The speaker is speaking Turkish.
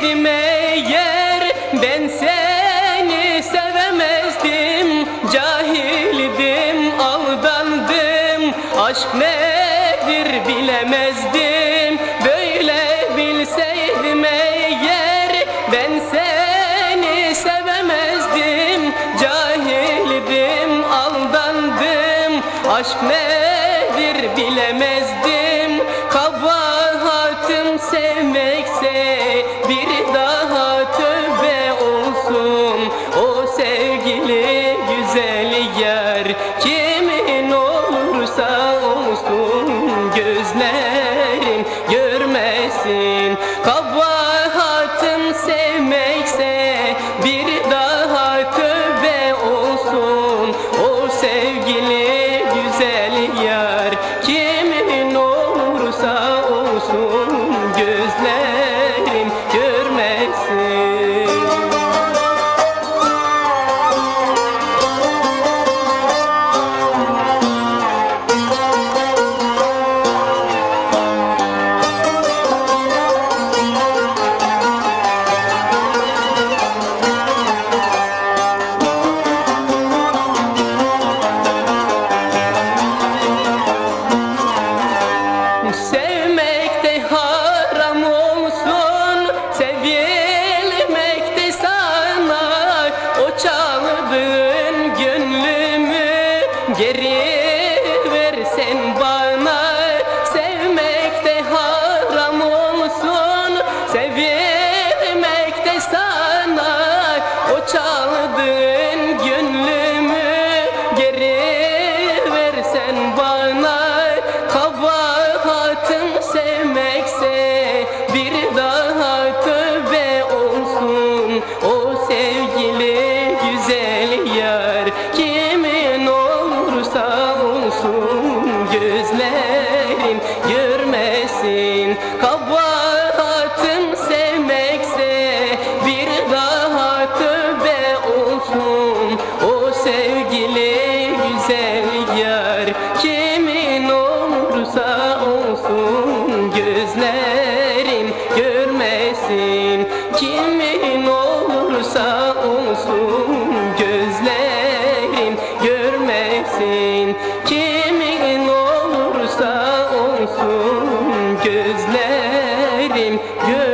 bilseydim eğer ben seni sevemezdim. Cahildim, aldandım, aşk nedir bilemezdim. Böyle bilseydim eğer ben seni sevemezdim. Cahildim, aldandım, aşk nedir bilemezdim. Kabahatım sevmekse bir daha tövbe olsun. O sevgili güzel yer kimin olursa olsun, gözlerin görmesin. Kabahatım sevmekse bir daha tövbe olsun. O sevgili güzel yer kimin olursa olsun, gözlerim görmesin. Sevmek de haram olsun, sevilmek de sana. O çaldığın gönlümü geri versen bana. Sevmek de haram olsun, sevilmek de sana. O çaldığın gönlümü geri versen bana. Kabahatım sevmekse bir daha tövbe olsun. O sevgili güzel yar kimin olursa olsun, gözlerin görmesin. Kabahatım sevmekse bir daha tövbe olsun. O sevgili güzel yar kimin olursa olsun, gözlerim görmesin. Kimin olursa olsun, gözlerim görmesin. Kimin olursa olsun, gözlerim görmesin.